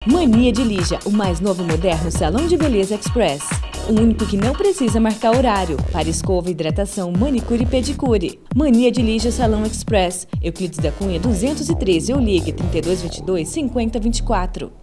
Mania de Lígia, o mais novo e moderno salão de beleza express. O único que não precisa marcar horário para escova, hidratação, manicure e pedicure. Mania de Lígia Salão Express, Euclides da Cunha 213, ou ligue 3222 5024.